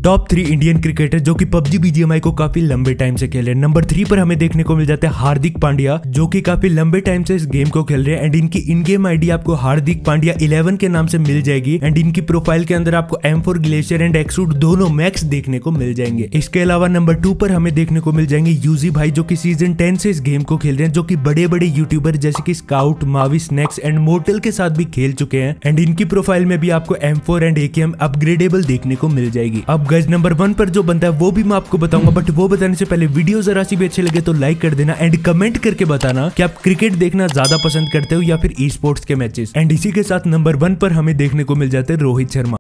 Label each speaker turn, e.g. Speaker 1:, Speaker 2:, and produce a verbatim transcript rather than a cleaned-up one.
Speaker 1: Top three Indian cricketer जो कि PUBG BGMI को काफी लंबे टाइम से खेल रहे हैं। नंबर थ्री पर हमें देखने को मिल जाते हैं हार्दिक पांड्या, जो कि काफी लंबे टाइम से इस गेम को खेल रहे हैं। एंड इनकी इन गेम आईडी आपको हार्दिक पांड्या इलेवन के नाम से मिल जाएगी। एंड इनकी प्रोफाइल के अंदर आपको एम फोर ग्लेशियर एंड एक्सूट दोनों मैक्स देखने को मिल जाएंगे। इसके अलावा नंबर टू पर हमें देखने को मिल जाएंगे यूजी भाई, जो कि सीजन टेन से इस गेम को खेल रहे हैं, जो कि बड़े बड़े यूट्यूबर जैसे कि Scout, Mavi Snax and Mortal के साथ भी खेल चुके हैं। एंड इनकी प्रोफाइल में भी आपको M four and AKM upgradable देखने को मिल जाएगी। अब गाइस नंबर वन पर जो बनता है वो भी मैं आपको बताऊंगा, बट वो बताने से पहले वीडियो जरा सी भी अच्छे लगे तो लाइक कर देना एंड कमेंट करके बताना कि आप क्रिकेट देखना ज्यादा पसंद करते हो या फिर ई स्पोर्ट्स के मैचेस। एंड इसी के साथ नंबर वन पर हमें देखने को मिल जाते हैं रोहित शर्मा।